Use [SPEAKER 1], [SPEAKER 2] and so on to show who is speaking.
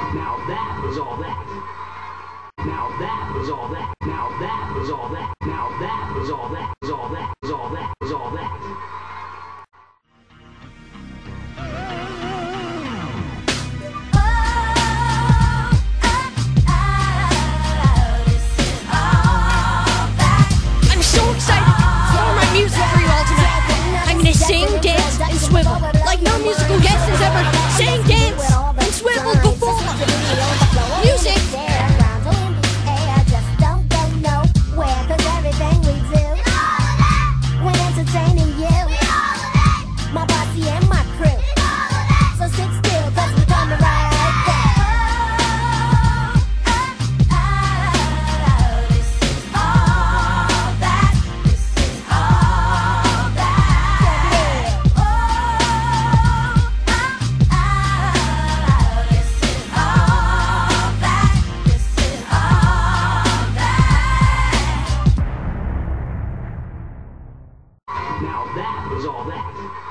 [SPEAKER 1] Now that was all that. Now that was all that. Now that was all that. Now that was all that. Was all that. Was all that. Was all that.
[SPEAKER 2] I'm so excited for my music for you all tonight. I'm gonna sing, dance, and swivel like no musical guest has ever sang, dance, and swiveled before. Music.
[SPEAKER 1] Now that was all that.